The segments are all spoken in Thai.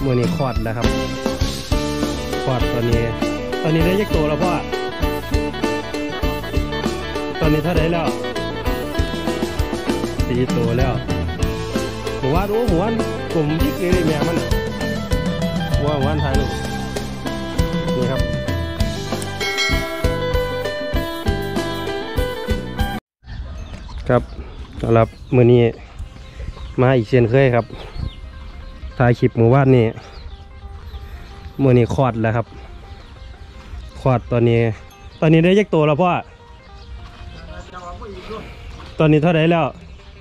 มือนี้คลอดแล้วครับคลอดตอนนี้ได้ยักตัวแล้วพ่อตอนนี้เท่าไหร่แล้ว4 ตัวแล้วหัวกลุ่มที่เกลียแม่มันหัวถ่ายรูปนี่ครับครับสำหรับมือนี้มาอีกเช่นเคยครับถ่ายคลิปหมู่บ้านนี่มือนี้คลอดแล้วครับคลอดตอนนี้ได้ยักตัวแล้วพ่อตอนนี้เท่าไหร่แล้ว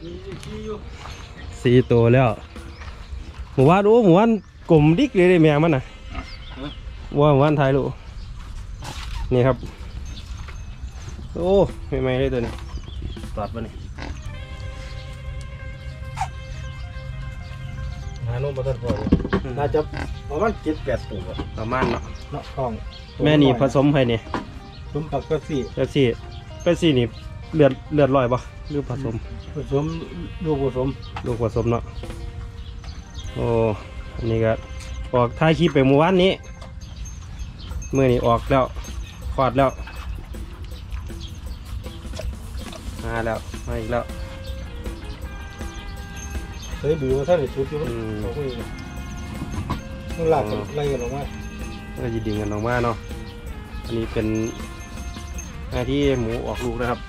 4 ตัวแล้วหมู่บ้านกลุ่มดิกเลยแม่มันน่ะหมู่บ้านถ่ายรูปนี่ครับโอ้ไม่เลยตัวนี้ตัดมานี่หาโน้มประทัดพอน่าจะประมาณ7-8 ตัวประมาณเนาะท้องแม่นี่ผสมใครเนี่ยผสมปักเป๊ปซี่นี่เลือดลอยปะหรือผสมลูกผสมเนาะโอ้อันนี้ก็ออกถ่ายคลิปไปเมื่อวานนี้เมื่อนี้ออกแล้วคลอดแล้วมาอีกแล้วเฮ้ยบีว่าท่านชุดอยู่มันหลักอะไรกันออกมาก็จะดึงกันออกมาเนาะอันนี้เป็นหน้าที่หมูออกลูกนะครับ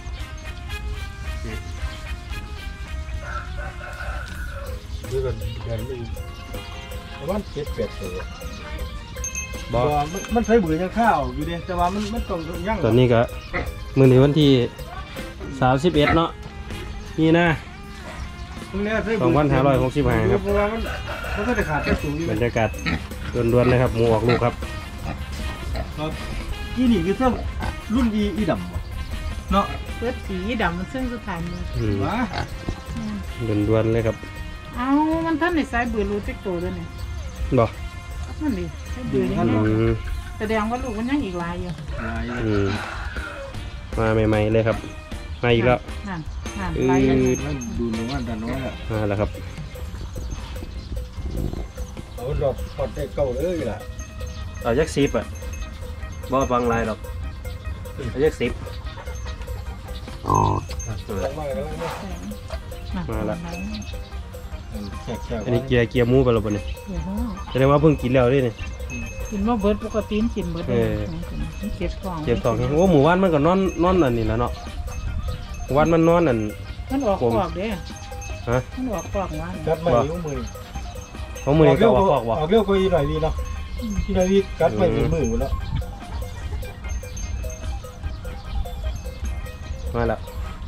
ดูกันเดินไม่ประมาณ7-8 ตัวบอกมันใช้บือยังข้าวอยู่เดียแต่ว่ามันต้องย่างตอนนี้ก็มื้อนี้วันที่31เนาะนี่นะ2565ครับบรรยากาศล้วนๆนะครับหมูออกลูกครับที่นี่คือเส้นรุ่นอีดำเนาะเปิดสีดำมันซึ่งสุดท้ายมือล้วนๆเลยครับเอามันท่านในสายเบื่อรู้จักตัวด้วยเนี่ยบอกนั่นดิเบื่อยังแสดงว่าลูกมันยังอีกลายอยู่มาใหม่ๆเลยครับมาอีกแล้วดูน้องอันดันน้อยมาแล้วครับเอาดอกพอดได้เก่าเลยล่ะเอายักษ์ซิปอ่ะบ่ฟังลายหรอกเอายักษ์ซิปมาแล้วอันนี้เกียร์หมูไปแล้วปะเนี่ยแสดงว่าเพิ่งกินแล้วด้วยเนี่ยกินมาเบิร์ดปกติกินเบิร์ดเก็บทองโอ้หมูว่านมันก็นอนอันนี้แล้วเนาะว่านมันนอนอันมันออกปอกเด้ฮะมันออกปอกว่านกัดไม่ยุ่งมือเขามือก็ออกปอกว่ะออกเรียวก็อีหน่อยดีเนาะอีหน่อยดีกัดไม่เป็นมือหมดแล้วมาแล้ว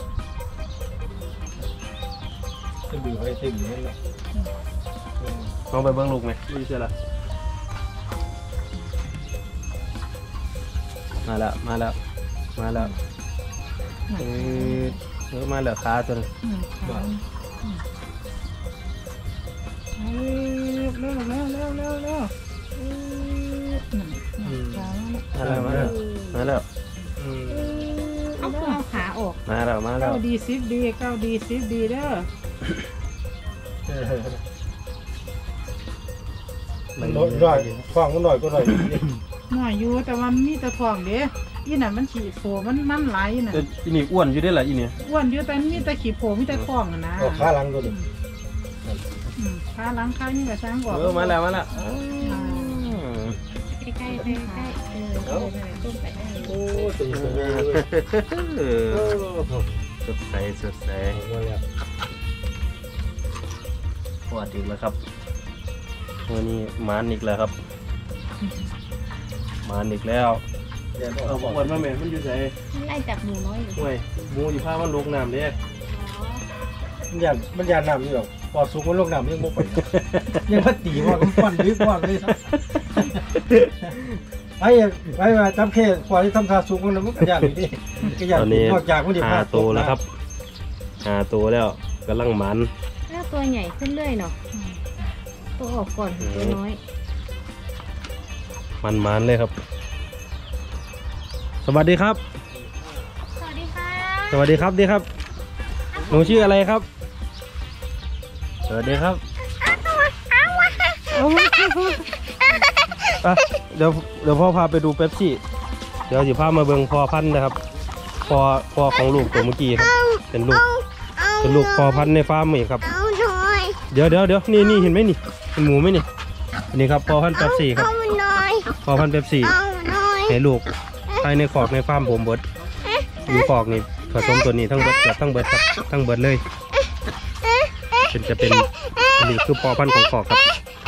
จะดูให้ถึงนี่แหละลองไปเบิ้งลูกไหมดูเชื่อละมาแล้วมาแล้วมาแล้วขาตัวนึงเร็วมาแล้วเอาขาออกมาแล้วเก้าดี10 ดีเด้อมันน้อยฟังมันหน่อยก็หน่อยอยู่แต่ว่ามีแต่ทองเด้อีน่ะมันขี้โผมันไหลน่ะอีนี่อ้วนอยู่ได้หรออีนี่อ้วนอยู่แต่มีแต่ขี้โผมีแต่ทองนะขาหลังตัวนี้ขาหลังขานี่ก็สร้างบอกมาแล้วใกล้โอ้สดใสปวดอีกแล้วครับวันนี้มานอีกแล้วครับมานอีกแล้วเอาปวดมาแม่มันอยู่ไหนมันไล่จับหมูน้อยอยู่ห่วยหมูอยู่ผ้ามันลงน้ำเนี่ยมันยานน้ำนี่หรอกพอสุกมันลงน้ำยังมุกไปยังพัดตีว่ามันฟันลึกว่าเลยไอ้มาจำแค่พอที่ทำทาสุกมันก็ยานอยู่ดิตอนนี้5 ตัวแล้วครับ5 ตัวแล้วกำลังมันแล้วตัวใหญ่ขึ้นเรื่อยเนาะตัวออกก่อนตัวน้อยมันเลยครับสวัสดีครับดีครับหนูชื่ออะไรครับสวัสดีครับเอามาคือ่ะเดี๋ยวพ่อพาไปดูเป๊ปซี่เดี๋ยวสิพามาเบิ่งพ่อพันธุ์นะครับพ่อของลูกตัวเมื่อกี้ครับเป็นลูกพ่อพันธุ์ในฟาร์มนี่ครับเดี๋ยวนี่เห็นไหมนี่เป็นหมูไหมนี่อันนี้ครับพ่อพันธุ์เป๊ปซี่ครับพ่อพันธุ์เป๊ปซี่ให้ลูกภายในคอกในฟาร์มผมเบิดอยู่คอกนี่ผสมตัวนี้ทั้งเบิดครับทั้งเบิดเลยจะเป็นอันนี้คือพ่อพันธุ์ของคอกครับ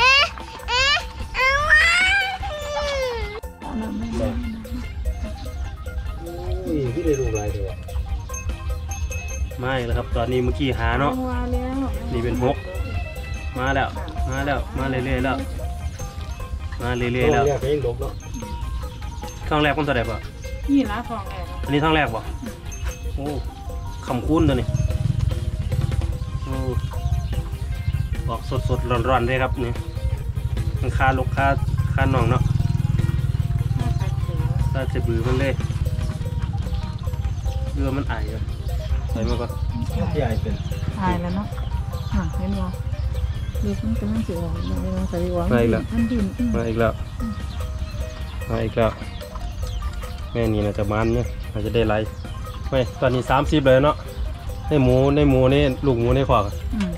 นี่ที่ได้ลูกลายเดียวไม่แล้วครับตอนนี้เมื่อกี้หาเนาะนี่เป็น6มาแล้วมาเรื่อยๆแล้วมาเรื่อยๆแล้วเพลงดกเนาะท้องแรกคนตัวใดป่ะนี่ละทองแรกอันนี้ท้องแรกป่ะโอ้คำคุ้นตัวนี้โอ้ออกสดร้อนๆเลยครับนี่มันคาลูกคาหน่องเนาะตาจะบือมันเลยเรือมันไอครับใส่มาก่อนที่ไอเป็นตายแล้วเนาะเห็นบ่ดูมันกำลังสิออกมันใส่หวังอันดินมาอีกแล้วแม่นี่น่าจะมันเนี่ยอาจจะได้ไรไม่ตอนนี้30เลยเนาะในหมูนี่ลูกหมูในขวาก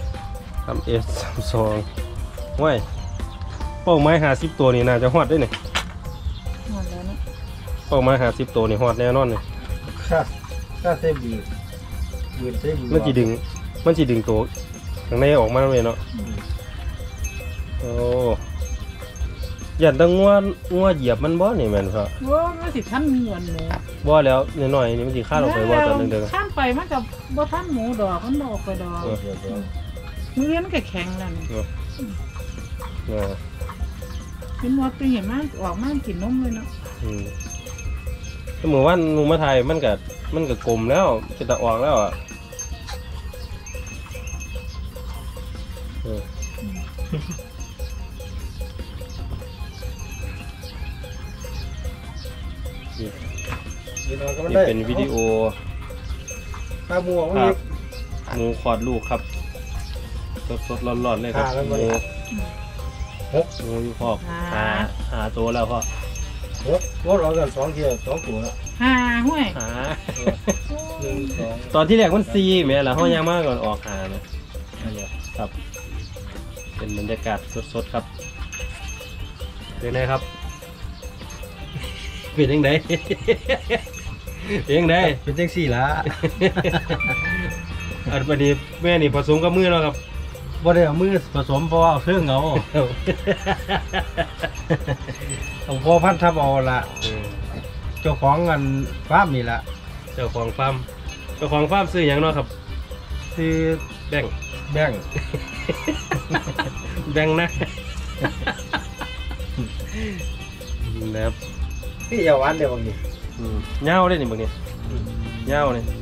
32ว้ยเป้าไม้50ตัวนี่น่าจะฮอดได้เนี่ยหมดแล้วเนาะเป้าไม้50ตัวนี่ฮอดแน่นอนเลยค่าเซฟบีบืนเซฟบีมันจีดึงตัวข้างในออกมาเลยเนาะโอ้ยันตั้งงัวเหยียบมันบ่นี่แม่นครับโอ้มันสิท่านเงินเลยบ่แล้วน้อยๆนี่มันสิคาดออกไปบ่ตอนนึงเด้อท่านไปมันกับบ่ท่านหมูดอกมันออกไปดอกมือเลี้ยงมันก็แข็งแล้วนี่เป็นมดตัวใหญ่มากออกมากกินนมเลยเนาะแต่เมื่อวันหนูมาไทยมันก็กลมแล้วจะตะออกแล้วอ่ะนี่เป็นวิดีโอข้ามัวภาพหมูคลอดลูกครับสดๆร้อนๆเลยครับหมูอยู่พอกหาตัวแล้วพ่อรถเรากัน2 เที่ยว 2 ตัวห้วยหา 1 2 ตอนที่แรกมันซีแม่ละห้องยางมากก่อนออกหานะครับเป็นบรรยากาศสดๆครับเป็นไงครับเป็นยังไงเป็นยังไงเป็นจังซี่ล่ะอันนี้แม่นี่ผสมกับมือแล้วครับบ่ได้เอามือผสมเพราะว่าเอาเครื่องเอาเอาพอพันทับเอาละเจ้าของกันฟาร์มนี่ละเจ้าของฟาร์มซื้ออย่างเนาะครับคือแบ่งแบงแบ่งนะนะครับพี่อย่าหวานเดี๋ยวบางทีเงาได้นี่บางทีเงาเลย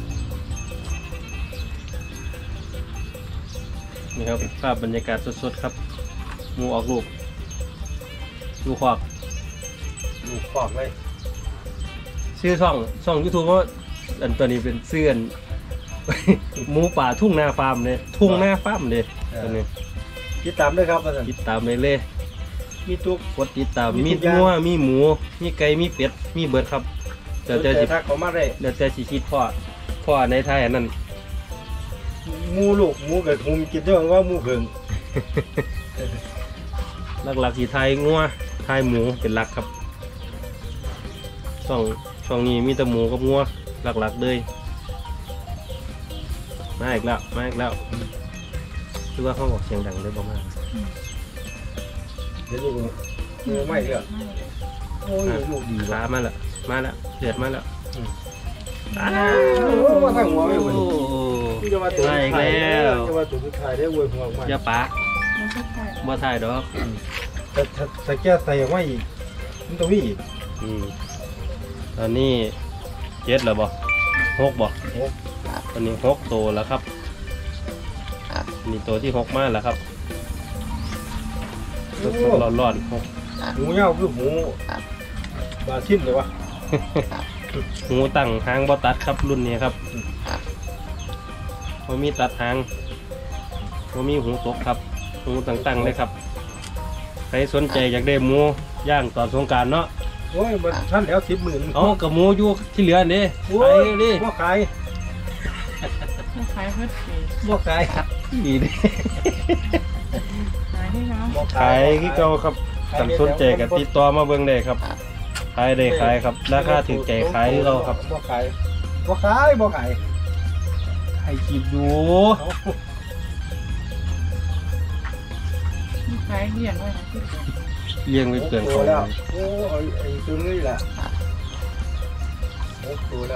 นี่ครับภาพบรรยากาศสดๆครับหมูออกลูกควักดูฟอกเลยชื่อช่อง YouTube ว่าอันตัวนี้เป็นเสื้อน หมูป่าทุ่งนาฟาร์มเนี่ยทุ่งนาฟาร์มเนี่ยตัวนี้ติดตามด้วยครับอาจารย์ติดตามเลยมีทุกกดติดตามมีมีทุกอย่างงัวมีหมูมีไก่มีเป็ดมีเบิร์ดครับเดี๋ยวจะสิทักเขามาได้เดี๋ยวจะสิคิดพ่อในไทยอันนั้นหมูลูกหมูเกิดหุมกินเยอะว่าหมูเกิงหลักๆสีไทยงัวไทยหมูเป็นหลักครับช่องนี้มีแต่หมูกับงัวหลักๆเลยมาอีกแล้วคือว่าเขาบอกเสียงดังเลยบ่มากเดี๋ยวดูไม่เยอะโอ้ยลูกดีขามาแล้วเดือดมาแล้วอ้ามาทางหัวไม่ไหวโอ้จะมาตัวมาอีกแล้วจะมาตัวสุดท้ายได้อวยหัวมาอย่าปากบ่ถ่ายดอกแต่แก้ใส่ไม่อีกมันต้องมีอีกตอนนี้7แล้วบ่6บ่ตอนนี้6ตัวแล้วครับนี่ตัวที่6มาแล้วครับร้อนๆหมูเน่าคือหมูบาชินเลยวะหูตั้งหางบ่ตัดครับรุ่นนี้ครับบ่มีตัดหางบ่มีหูตกครับหูตั้งๆเลยครับครสนใจอยากได้หมูย่างตอนสงกรานต์เนาะโอ้ยมันท่านแล้ว10,000 เอากับหมูอยู่ที่เหลือนี่โอ้ไปยดิบ่ขายขายเพิ่มสีบ่ขายดีดิขายให้เขาบ่ขายคือเก่าครับกันสนใจกับติดต่อมาเบิ่งได้ครับขายได้ขายครับราคาถึงใจขายคือเราครับบ่ขายบ่ขายบ่ขายให้กินอยู่ขายเลี้ยงไว้นะเลี้ยงไว้เกินโตเขาแล้วโอ้ไอ้ตัวนี้แหละโอ้โตแล้ว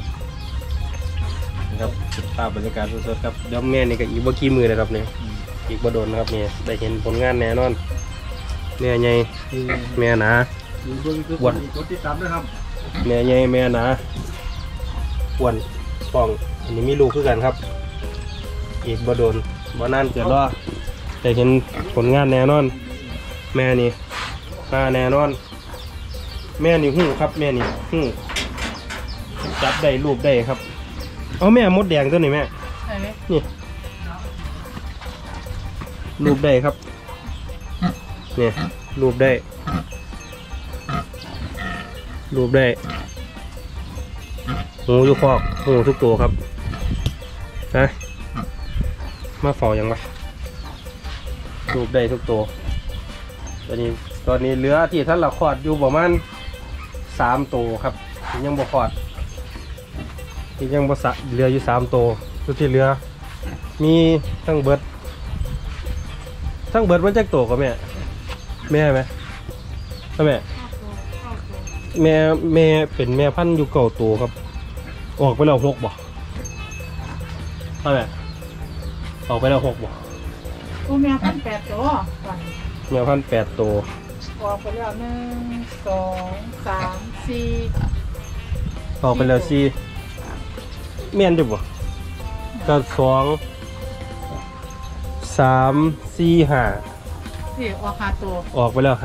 ครับภาพบรรยากาศสดๆครับเดี๋ยวแม่นี่ก็อีกบ่กี่มือนะครับเนี่ยอีกบ่โดนนะครับเนี่ยได้เห็นผลงานแน่นอนแม่ใหญ่แม่หนาอยู่เบิ่งคืออ้วนกดติดตามด้วยครับแม่ใหญ่แม่หนาอ้วนป่องอันนี้มีลูกคือกันครับ อีกบ่โดนบ่นานเกิดรอได้เห็นผลงานแน่นอน แม่นี่มาแน่นอน แม่นี่หู้ครับแม่นี่หู้จับได้รูปได้ครับเอาแม่มดแดงตัวนี้แม่ใช่ไหมนี่รูปได้ครับเนี่ยรูปได้รูปได้หูอยู่คอกหูทุกตัวครับนะมาเฝ้ายังวะรูปได้ทุกตัวตอนนี้เหลือที่ท่านเราคลอดอยู่ประมาณ3 ตัวครับยังบ่คลอดยังบ่สะเหลืออยู่3 ตัวตัวที่เหลือมีทั้งเบิดมันจักตัวก็แม่ไหมแม่เป็นแม่พันธุ์อยู่9 ตัวครับออกไปแล้ว6บ่แม่ออกไปแล้ว6บ่ตัวแม่พัน8 ตัวก่อนแม่พันธุ์8 ตัวออกไปแล้ว1 2 3 4 ออกไปแล้ว4แม่นอยู่บ่ก็2 3 4 5 ที่ออกหาตัวออกไปแล้ว5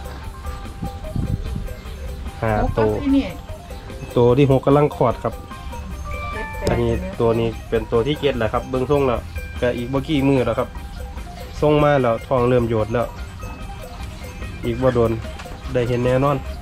ตัวที่นี่ตัวที่6กำลังคลอดครับ 7 อันนี้ตัวนี้เป็นตัวที่7แหละครับเบื้องต้นแล้วก็อีกบ่กี่มือแล้วครับส่งมาแล้วท้องเริ่มโยดแล้ว อีกบ่โดนได้เห็นแน่นอน